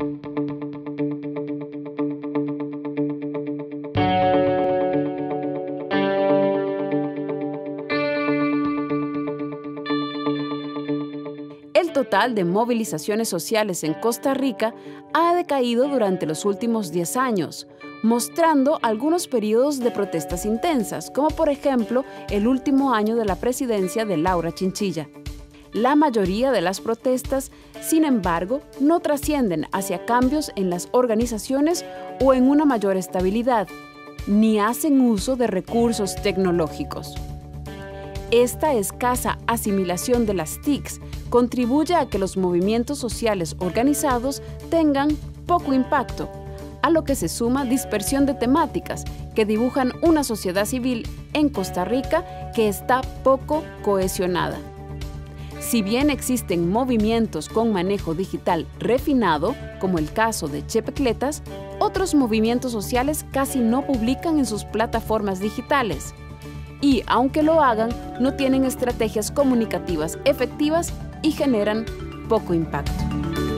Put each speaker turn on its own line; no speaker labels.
El total de movilizaciones sociales en Costa Rica ha decaído durante los últimos 10 años, mostrando algunos periodos de protestas intensas, como por ejemplo el último año de la presidencia de Laura Chinchilla. La mayoría de las protestas, sin embargo, no trascienden hacia cambios en las organizaciones o en una mayor estabilidad, ni hacen uso de recursos tecnológicos. Esta escasa asimilación de las TICs contribuye a que los movimientos sociales organizados tengan poco impacto, a lo que se suma dispersión de temáticas que dibujan una sociedad civil en Costa Rica que está poco cohesionada. Si bien existen movimientos con manejo digital refinado, como el caso de Chepecletas, otros movimientos sociales casi no publican en sus plataformas digitales. Y, aunque lo hagan, no tienen estrategias comunicativas efectivas y generan poco impacto.